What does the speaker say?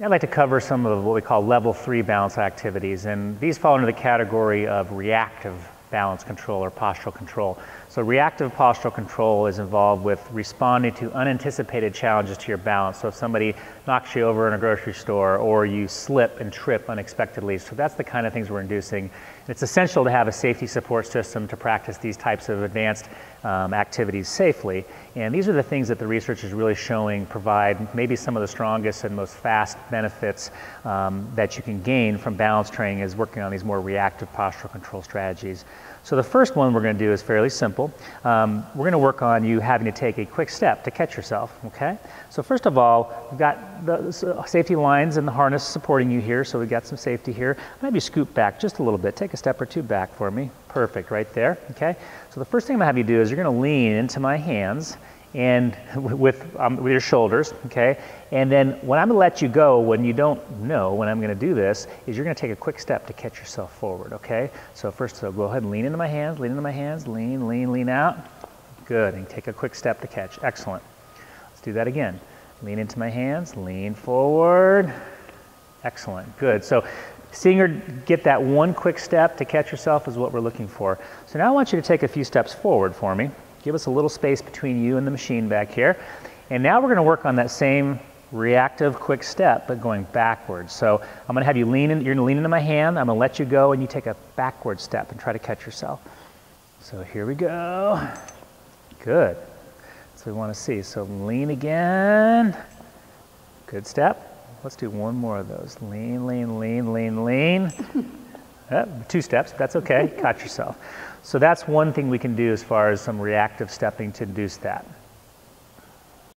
I'd like to cover some of what we call level 3 balance activities, and these fall into the category of reactive balance control or postural control. So reactive postural control is involved with responding to unanticipated challenges to your balance. So if somebody knocks you over in a grocery store or you slip and trip unexpectedly, so that's the kind of things we're inducing. And it's essential to have a safety support system to practice these types of advanced activities safely. And these are the things that the research is really showing provide maybe some of the strongest and most fast benefits that you can gain from balance training is working on these more reactive postural control strategies. So the first one we're going to do is fairly simple. We're going to work on you having to take a quick step to catch yourself, okay? So first of all, we've got the safety lines and the harness supporting you here, so we've got some safety here. Maybe scoot back just a little bit. Take a step or two back for me. Perfect, right there, okay? So the first thing I'm going to have you do is you're going to lean into my hands and with your shoulders, okay? And then when I'm going to let you go, when you don't know when I'm going to do this, is you're going to take a quick step to catch yourself forward, okay? So first, so go ahead and lean into my hands, lean, lean out. Good, and take a quick step to catch. Excellent. Let's do that again. Lean into my hands, lean forward. Excellent, good. So seeing her get that one quick step to catch yourself is what we're looking for. So now I want you to take a few steps forward for me. Give us a little space between you and the machine back here. And now we're going to work on that same reactive quick step, but going backwards. So I'm going to have you lean in, you're going to lean into my hand, I'm going to let you go, and you take a backward step and try to catch yourself. So here we go. Good. That's what we want to see. So lean again. Good step. Let's do one more of those. Lean, lean, lean, lean, lean. 2 steps, that's okay. Caught yourself. So that's one thing we can do as far as some reactive stepping to induce that.